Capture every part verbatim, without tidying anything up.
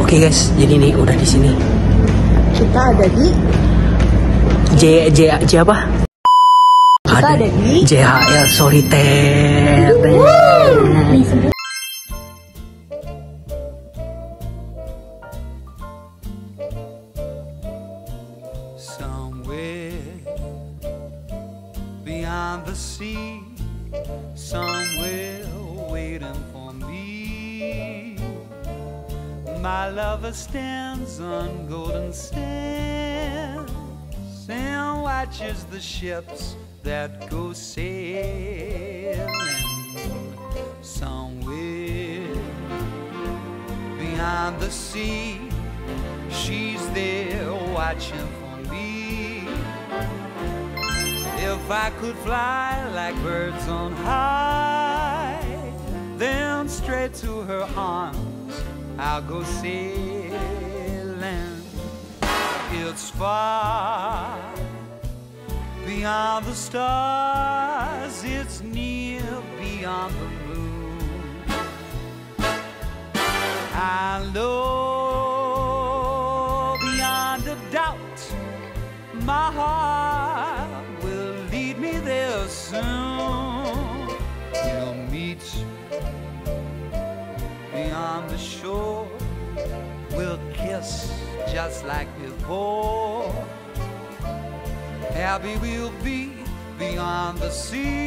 Oke guys, jadi nih udah di sini. Kita ada di J J J apa? Kita ada di J H L Solitaire. Somewhere beyond the sea, somewhere waiting for me, my lover stands on golden sands and watches the ships that go sailing. Somewhere beyond the sea, she's there watching for me. If I could fly like birds on high, then straight to her arms I'll go sailing. It's far beyond the stars, it's near beyond the moon. I know beyond a doubt my heart will lead me there soon. We'll meet beyond the shore, we'll kiss just like before. Happy we'll be beyond the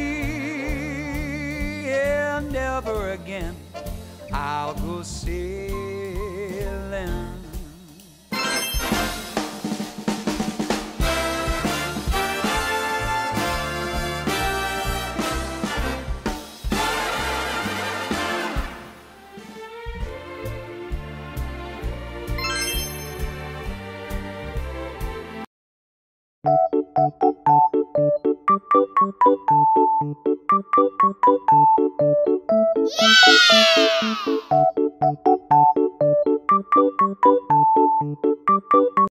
sea, and never again I'll go sailing. Yeah!